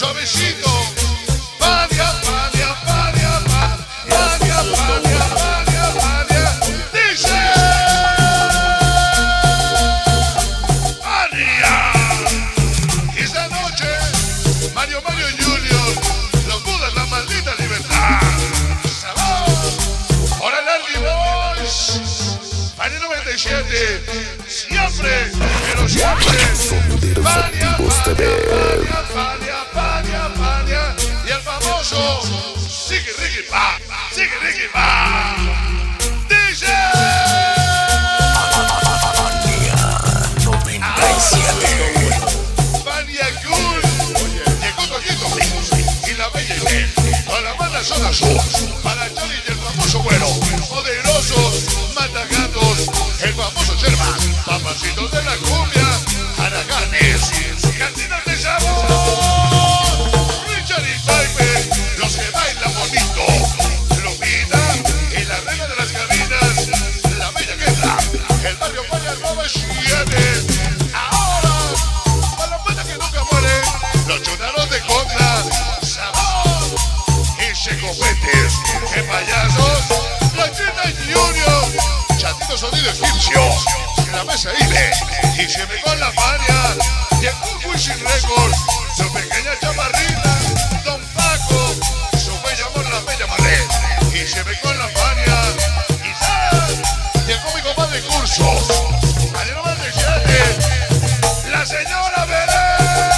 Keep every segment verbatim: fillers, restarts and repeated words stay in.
suavecito. Fania, Fania, Fania, Fania, Fania, Fania, Fania. Dice Fania. Esta noche, Mario Mario Junior, los Budas, la maldita libertad. Sabor. Ahora Larry Boys. Fania noventa y siete. Siempre, pero siempre. Fania, Fania, Fania, Fania, Fania. Y el famoso Sigue Ricky Pa, Sigue Ricky Pa. Dice Fania noventa y siete. Fania Cool. Llegó Toquito y la Bella Inés. Con la banda son azul. Para Johnny y el famoso Güero. Poderosos, matagatos. El famoso Sherman. Papacitos de la cumbia. Haraganes. Cantinas de sabor. Richard y Jaime. Los que bailan bonito. Lupita y la reina de las cabinas. La Bella Queta. El barrio Fania nueve siete. Ahora, para la banda que nunca muere. Los chunaros de contra. Sabor. Y checopetes. Que payasos. La China Junior. Chatito sonido egipcio. La mesa Ile. Y siempre con la Fania. Y el Cucu y sin récord. Su pequeña chamarrita. Don Paco. Su bella amor, la bella Malet. Y siempre con la Fania. Y tal. Llegó mi compadre Curso. Ayer no me siete. La señora Belén.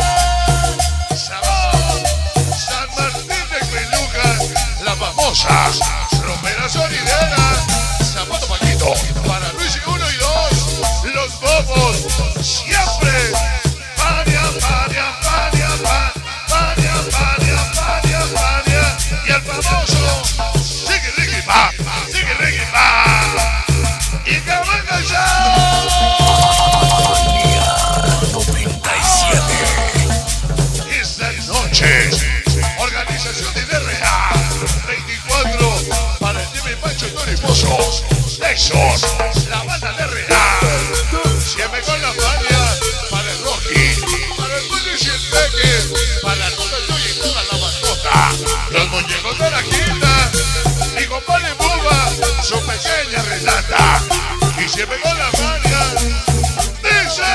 Sabor. San Martín de Pelucas. La famosa. Romera sonidera. Zapato Paquito. Para Luis y uno y dos. Los bobos. Siempre. Fania, Fania, Fania, Fania, Fania, Fania, Fania. Y el famoso Sigue Ricky Pa, Sigue Ricky Pa. Y que venga ya. Fania noventa y siete. Esta noche, organización de D R A veinticuatro para el Jimmy Pancho y Tony Pozo. Texas, la banda D R A. Siempre con la Fania para el Rocky, para el Willis y el Peque, para toda el Yoyi y toda la mascota. Los muñecos de la quinta, mi compadre Buba, su pequeña Renata. Y siempre con la Fania. Dice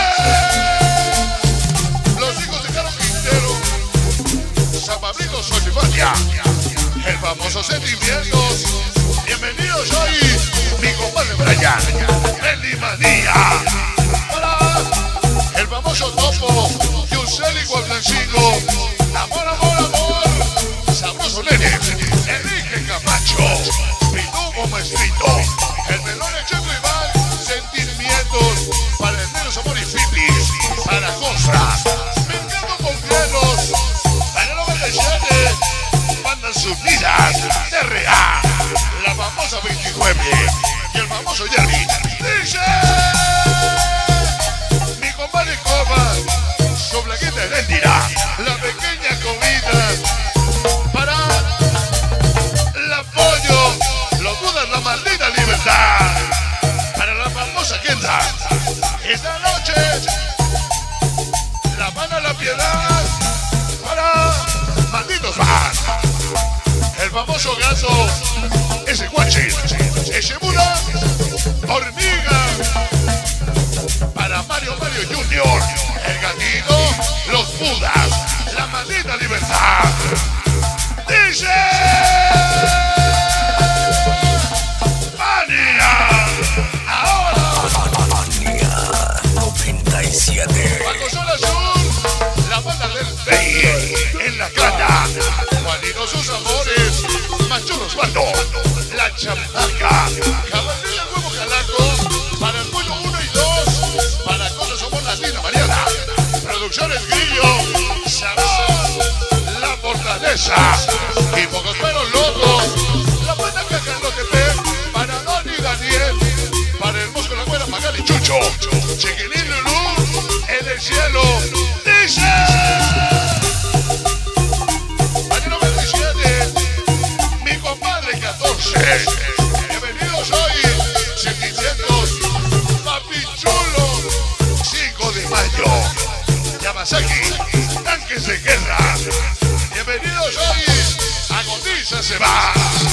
los hijos de Carlos Quintero, San Pablito Solimania, el famoso Sentimientos. Bienvenidos hoy, mi compadre Brian, Bendy Manía. Hola, el famoso Topo, Yuseli Guablancingo. Amor, amor, amor. Sabroso Nene, Enrique Camacho, Pitubo Maestrito, el melón Checo Iván. Sentimientos para el menos amor y fipis, para Costra, Mercado con Fielos, para el noventa y siete, Bandas Unidas, D R A, la famosa veintinueve y el famoso Jerry. Dice mi compadre Coma, su Blaquita Heréndira, la pequeña comida para la pollo, los Budas, la maldita libertad, para la famosa Kenda. Esta noche la mano a la piedad para malditos van. El famoso gato, ese guache, ese Buda, hormiga, para Mario Mario Junior, el gatito, los Budas, la maldita libertad. Dice Fania. Ahora Fania noventa y siete. Paco Sol Azul, la banda del Bey, en la cana, Juanito sus amores, Machorros Bando, la chamaca, Caballera Huevo Calaco, para el pollo uno y dos, para Cosas Somos Latina Mariana, Producciones Grillo, Sabor, La Fortaleza, y pocos pero locos, la banda Cacanotepec, para Don y Daniel, para el Mosco, la Güera, Magali Chucho, Chiquilín Lulú, en el cielo, dice Año noventa y siete, mi compadre catorce. Bienvenidos hoy, Sentimientos, Papi Chulo, cinco de mayo, Yamazaki, Tanques de Guerra, esa se va.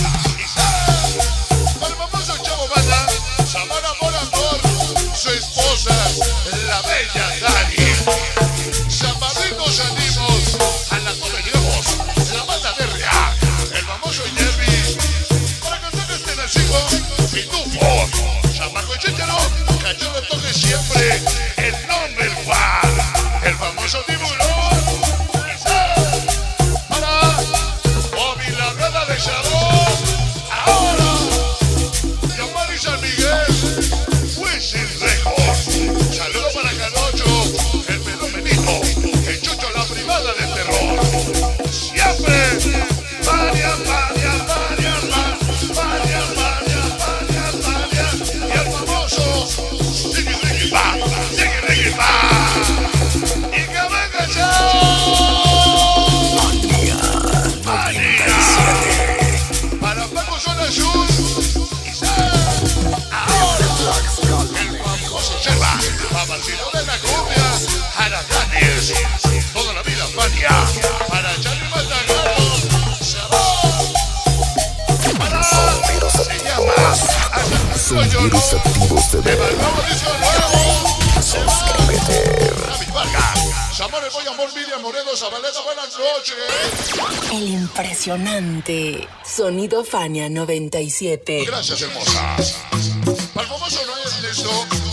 Para el famoso Chavo Banda, Samara por amor, su esposa, la bella Dani. Chaparritos animos, a la torre llegamos, la banda de R A, el famoso Jerry, para cantar este nacido, Pitufo, Chamaco Chéchero, Cachorro toque siempre, el nombre el Juan, el famoso tiburón, para Bobby la rueda de Chabón, ahora, Yamari San Miguel, Wisin Record, saludo para Canocho, el pelón Benito, el Chucho la privada del terror, siempre, varias, varias, varias, varias, varias, varias, varias, varias, y el famoso, Ricky Ricky Pa, Ricky Ricky Pa, y que venga chao, Manía, para Paco Zona Sur, ahora, el famoso Selva, Papacito de la cumbia, Haraganes, toda la vida Fania, para Charlie Matagato, Sabor, para, se llama, Sonidos activos de de ver. Balcón Disco Nuevo, Suscríbete. David Vargas, Amor, Boy, Amor, Miriam Moreno, Zabaleta, buenas noches. El impresionante Sonido Fania noventa y siete. Gracias, hermosa. Para el famoso Noel Ernesto,